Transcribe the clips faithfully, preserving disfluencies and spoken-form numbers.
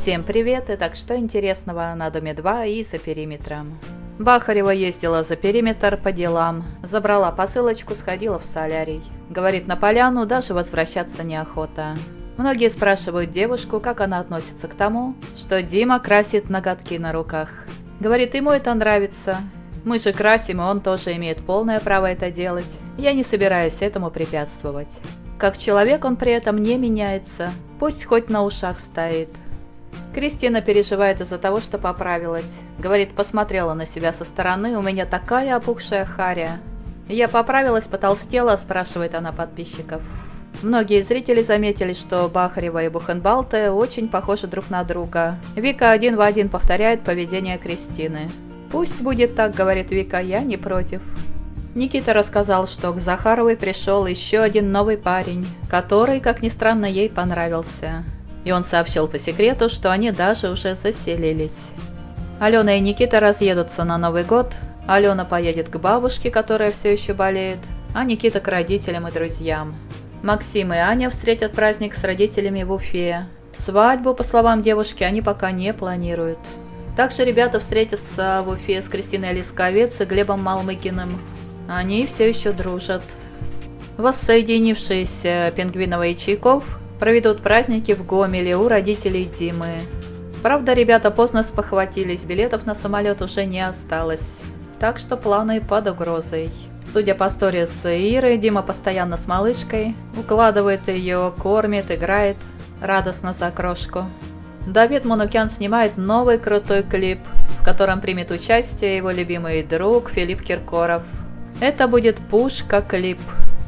Всем привет, и так что интересного на Доме два и за периметром. Бахарева ездила за периметр по делам, забрала посылочку, сходила в солярий. Говорит, на поляну даже возвращаться неохота. Многие спрашивают девушку, как она относится к тому, что Дима красит ноготки на руках. Говорит, ему это нравится. Мы же красим, и он тоже имеет полное право это делать. Я не собираюсь этому препятствовать. Как человек он при этом не меняется, пусть хоть на ушах стоит. Кристина переживает из-за того, что поправилась. Говорит, посмотрела на себя со стороны, у меня такая опухшая харя. Я поправилась, потолстела, спрашивает она подписчиков. Многие зрители заметили, что Бахарева и Бухенбалте очень похожи друг на друга. Вика один в один повторяет поведение Кристины. «Пусть будет так», — говорит Вика, — «я не против». Никита рассказал, что к Захаровой пришел еще один новый парень, который, как ни странно, ей понравился. И он сообщил по секрету, что они даже уже заселились. Алена и Никита разъедутся на Новый год. Алена поедет к бабушке, которая все еще болеет, а Никита к родителям и друзьям. Максим и Аня встретят праздник с родителями в Уфе. Свадьбу, по словам девушки, они пока не планируют. Также ребята встретятся в Уфе с Кристиной Лисковец и Глебом Малмыкиным. Они все еще дружат. Воссоединившиеся Пингвинова и Чайков проведут праздники в Гомеле у родителей Димы. Правда, ребята поздно спохватились, билетов на самолет уже не осталось. Так что планы под угрозой. Судя по сторис Иры, Дима постоянно с малышкой, укладывает ее, кормит, играет, радостно за крошку. Давид Манукян снимает новый крутой клип, в котором примет участие его любимый друг Филипп Киркоров. Это будет пушка-клип.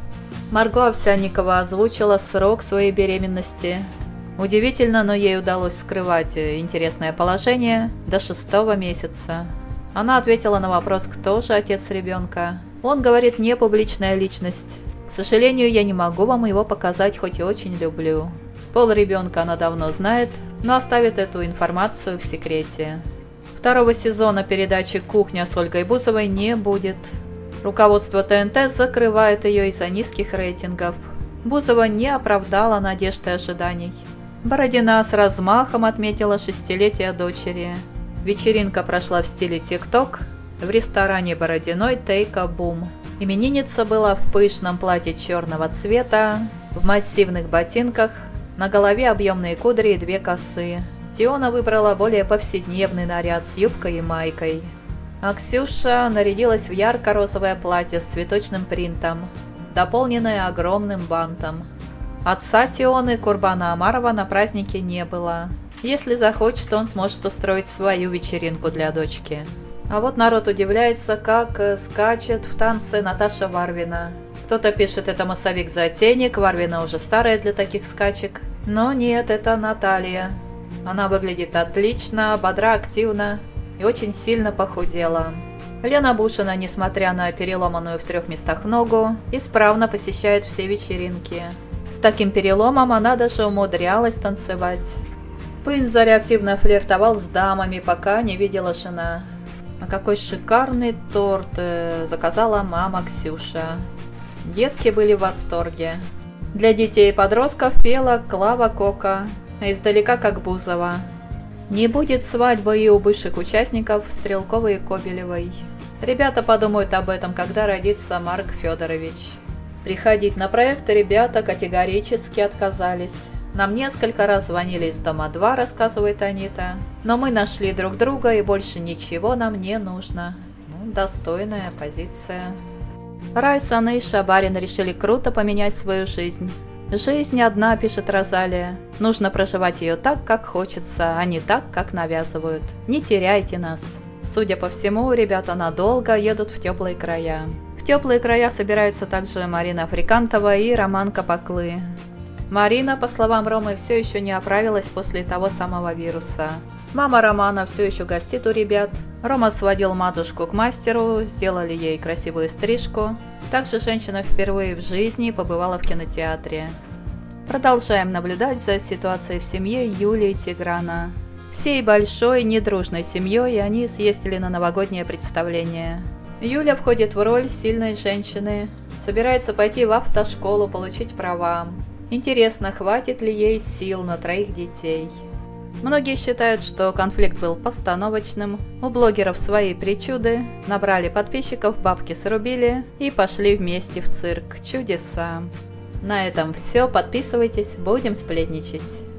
Марго Овсянникова озвучила срок своей беременности. Удивительно, но ей удалось скрывать интересное положение до шестого месяца. Она ответила на вопрос, кто же отец ребенка. Он говорит, не публичная личность. К сожалению, я не могу вам его показать, хоть и очень люблю. Пол ребенка она давно знает, но оставит эту информацию в секрете. Второго сезона передачи «Кухня» с Ольгой Бузовой не будет. Руководство ТНТ закрывает ее из-за низких рейтингов. Бузова не оправдала надежд и ожиданий. Бородина с размахом отметила шестилетие дочери. Вечеринка прошла в стиле ТикТок. В ресторане Бородиной Тейка Бум. Именинница была в пышном платье черного цвета, в массивных ботинках, на голове объемные кудри и две косы. Тиона выбрала более повседневный наряд с юбкой и майкой. А Ксюша нарядилась в ярко-розовое платье с цветочным принтом, дополненное огромным бантом. Отца Тионы, Курбана Амарова, на празднике не было. Если захочет, он сможет устроить свою вечеринку для дочки. А вот народ удивляется, как скачет в танце Наташа Варвина. Кто-то пишет, это массовик-затейник, Варвина уже старая для таких скачек. Но нет, это Наталья. Она выглядит отлично, бодра, активна и очень сильно похудела. Лена Бушина, несмотря на переломанную в трех местах ногу, исправно посещает все вечеринки. С таким переломом она даже умудрялась танцевать. Пынзарь активно флиртовал с дамами, пока не видела жена. А какой шикарный торт заказала мама Ксюша. Детки были в восторге. Для детей и подростков пела Клава Кока, а издалека как Бузова. Не будет свадьбы и у бывших участников Стрелковой и Кобелевой. Ребята подумают об этом, когда родится Марк Федорович. Приходить на проект ребята категорически отказались. Нам несколько раз звонили из Дома два, рассказывает Анита. Но мы нашли друг друга, и больше ничего нам не нужно. Ну, достойная позиция. Райсан и Шабарин решили круто поменять свою жизнь. «Жизнь одна», — пишет Розалия. «Нужно проживать ее так, как хочется, а не так, как навязывают. Не теряйте нас». Судя по всему, ребята надолго едут в теплые края. В теплые края собираются также Марина Африкантова и Роман Капаклы. Марина, по словам Ромы, все еще не оправилась после того самого вируса. Мама Романа все еще гостит у ребят. Рома сводил матушку к мастеру, сделали ей красивую стрижку. Также женщина впервые в жизни побывала в кинотеатре. Продолжаем наблюдать за ситуацией в семье Юли и Тиграна. Всей большой, недружной семьей они съездили на новогоднее представление. Юля входит в роль сильной женщины, собирается пойти в автошколу, получить права. Интересно, хватит ли ей сил на троих детей. Многие считают, что конфликт был постановочным, у блогеров свои причуды, набрали подписчиков, бабки срубили и пошли вместе в цирк. Чудеса. На этом все, подписывайтесь, будем сплетничать.